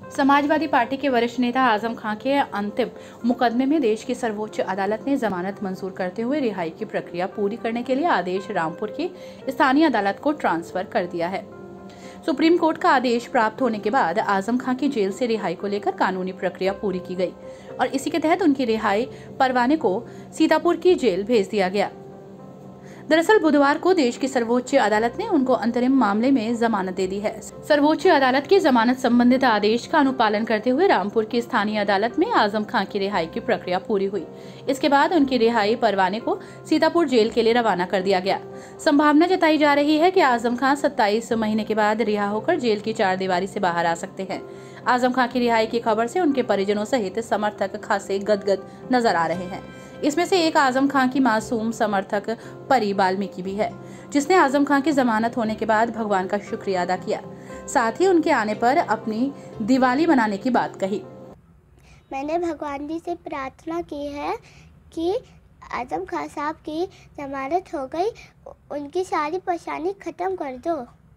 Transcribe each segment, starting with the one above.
Samajwadi party के वरिष्ठ नेता आजम खान के अंतिम मुकदमे में देश की सर्वोच्च अदालत ने जमानत मंजूर करते हुए रिहाई की प्रक्रिया पूरी करने के लिए आदेश रामपुर की स्थानीय अदालत को ट्रांसफर कर दिया है। सुप्रीम कोर्ट का आदेश प्राप्त होने के बाद आजम खान की जेल से रिहाई को लेकर कानूनी प्रक्रिया पूरी की गई और इसी के तहत उनकी रिहाई परवाने को सीतापुर की जेल भेज दिया गया। दरअसल बुधवार को देश की सर्वोच्च अदालत ने उनको अंतरिम मामले में जमानत दे दी है। सर्वोच्च अदालत के जमानत संबंधित आदेश का अनुपालन करते हुए रामपुर की स्थानीय अदालत में आजम खान की रिहाई की प्रक्रिया पूरी हुई। इसके बाद उनकी रिहाई परवाने को सीतापुर जेल के लिए रवाना कर दिया गया। संभावना जताई जा रही है कि आजम खान 27 महीने के बाद रिहा होकर जेल की चारदीवारी से बाहर आ सकते हैं। आजम खान की रिहाई की खबर से उनके परिजनों सहित समर्थक खासे गदगद नजर आ रहे हैं। इसमें से एक आजम खान की मासूम समर्थक परी वाल्मीकि भी है, जिसने आजम खान की जमानत होने के बाद भगवान का शुक्रिया अदा किया, साथ ही उनके आने पर अपनी दिवाली मनाने की बात कही। मैंने भगवान जी से प्रार्थना की है कि आजम खान साहब की जमानत हो गई, उनकी सारी परेशानी खत्म कर दो।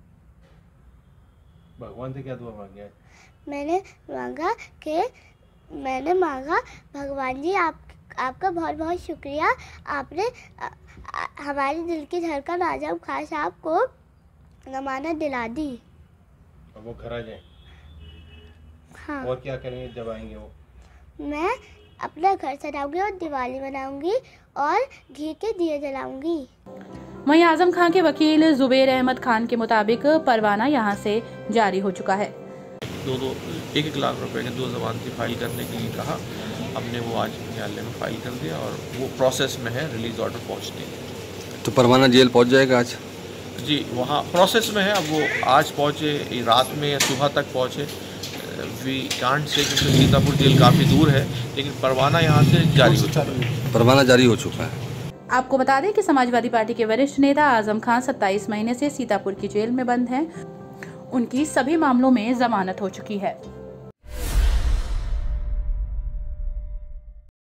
भगवान से क्या दुआ मांगी है? मैंने मांगा भगवान जी आपका बहुत बहुत शुक्रिया, आपने हमारे दिल की धड़कन आजम खान साहब को जमानत दिला दी। अब वो घर आ जाए। हाँ। और क्या करेंगे जब आएंगे वो? मैं अपना घर सजाऊंगी और दिवाली मनाऊंगी और घी के दिए जलाऊंगी। वहीं आजम खान के वकील जुबेर अहमद खान के मुताबिक परवाना यहां से जारी हो चुका है। 1 लाख रुपए के 2 जमानती फाइल करने के लिए कहा, हमने वो आज न्यायालय में फाइल कर दिया और वो प्रोसेस में है रिलीज ऑर्डर पहुंचने के। तो परवाना जेल पहुंच जाएगा आज? जी, वहाँ प्रोसेस में है। अब वो आज पहुँचे, रात में या सुबह तक पहुँचे, वी कांट से, क्योंकि सीतापुर जेल काफ़ी दूर है, लेकिन परवाना यहाँ से जारी हो चुका है। परवाना जारी हो चुका है। आपको बता दें कि समाजवादी पार्टी के वरिष्ठ नेता आजम खान 27 महीने से सीतापुर की जेल में बंद हैं। उनकी सभी मामलों में जमानत हो चुकी है।